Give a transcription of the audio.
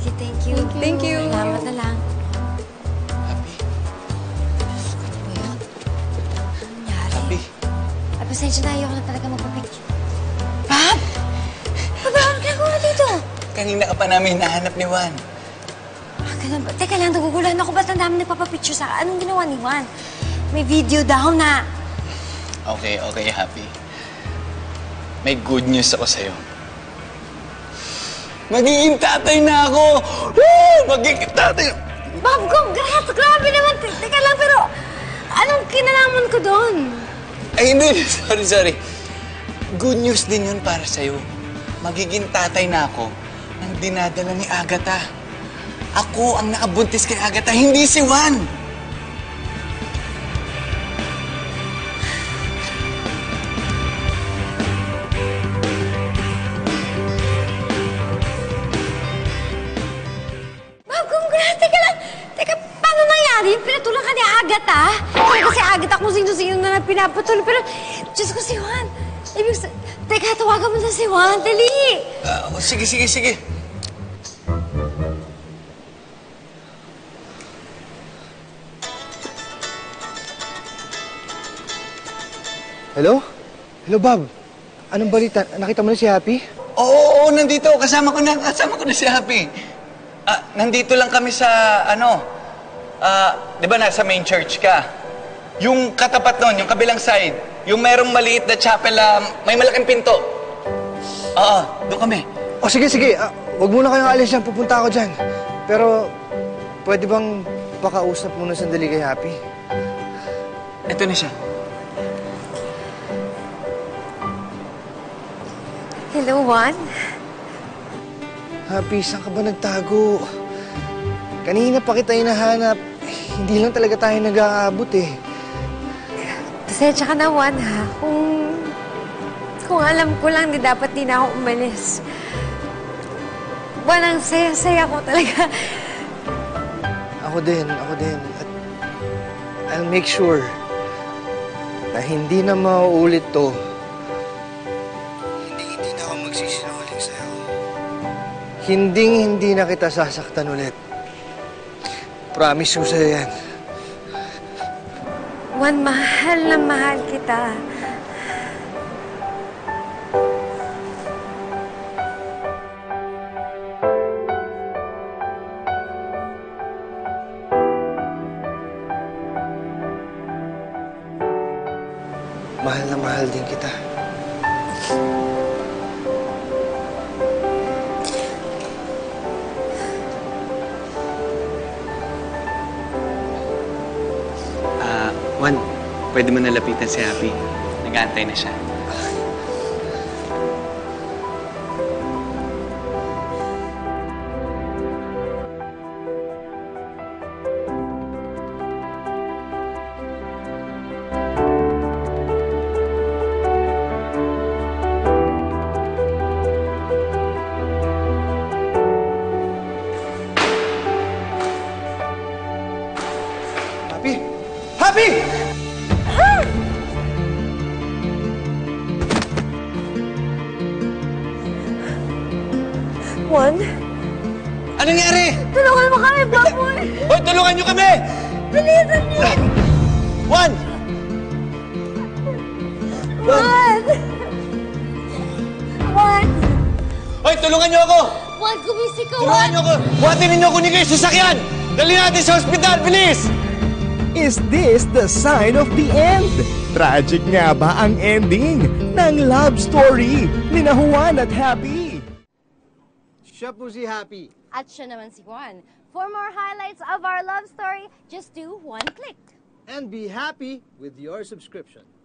Happy, thank you. Thank you. Salamat na lang. Happy? Ano ba yan? Ano nangyari? Happy? Ay, pasensya na. Ayoko na talaga magpapicture. Bob! Baba, ano ginagawa dito? Kanina ka pa namin hinahanap ni Juan. Ah, ganun ba? Teka lang, naguguluhan ako. Ba't ang dami nagpapapicture sa akin? Anong ginawa ni Juan? May video daw na... Okay, Happy. May good news ako sa'yo. Magiging tatay na ako! Woo! Magiging tatay! Bob, congrats! Grabe naman! Teka lang, pero... Anong kinalaman ko doon? Ay, hindi. Sorry. Good news din yun para sa'yo. Magiging tatay na ako ng dinadala ni Agatha. Ako ang nakabuntis kay Agatha, hindi si Juan! Bob, congrats! Teka lang! Teka, paano nangyari? Pinatulan ka ni Agatha? Kaya kasi Agatha kung sino-sino na pinapatuloy. Pero, Diyos ko si Juan. Teka, tawagan mo na si Juan. Dali! Sige. Hello? Hello, Bob. Anong balita? Nakita mo na si Happy? Oo, nandito. Kasama ko na si Happy. Nandito lang kami sa, di ba nasa main church ka? Yung katapat nun, yung kabilang side, yung merong maliit na chapel, may malaking pinto. Oo, doon kami. O sige. Huwag muna kayong alis dyan. Pupunta ako dyan. Pero, pwede bang pakausap muna sandali kay Happy? Ito na siya. Hello, Juan? Happy, saan ka ba nagtago? Kanina pa kita hinahanap. Hindi lang talaga tayo nag-aabot eh. Pasensya ka na, Juan, ha? Kung alam ko lang, dapat di na ako umalis. Juan, ang saya-saya ko talaga. Ako din. At I'll make sure na hindi na mauulit to. Hindi na ako magsisinungaling sa'yo. Hindi na kita sasaktan ulit. Promise ko sa'yo yan. Juan, mahal na mahal kita. Mahal na mahal din kita. Juan, pwede mo nalapitan si Happy. Nag-aantay na siya. Happy! Juan? Anong nangyari? Tulungan mo kami, Baboy! Hoy, tulungan niyo kami! Bilisan niyo! Juan! Juan! Juan! Hoy, tulungan niyo ako! Juan, gumising ka, Tulungan Juan! niyo ako! Buhatin ninyo ako ni Grace sa sakyan! Dali natin sa ospital, bilis! Is this the sign of the end? Tragic nga ba ang ending ng love story ni Juan at Happy? Siya po si Happy. At siya naman si Juan. For more highlights of our love story, just do one click. And be happy with your subscription.